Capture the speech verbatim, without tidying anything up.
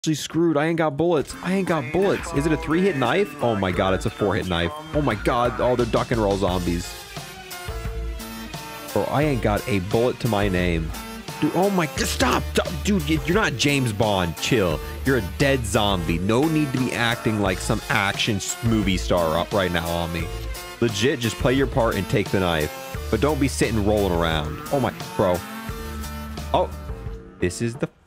Actually screwed. I ain't got bullets. I ain't got bullets. Is it a three-hit knife? Oh my god, it's a four-hit knife. Oh my god. Oh, they're duck and roll zombies. Bro, I ain't got a bullet to my name. Dude, oh my... Stop! Stop! Dude, you're not James Bond. Chill. You're a dead zombie. No need to be acting like some action movie star up right now on me. Legit, just play your part and take the knife. But don't be sitting rolling around. Oh my... Bro. Oh. This is the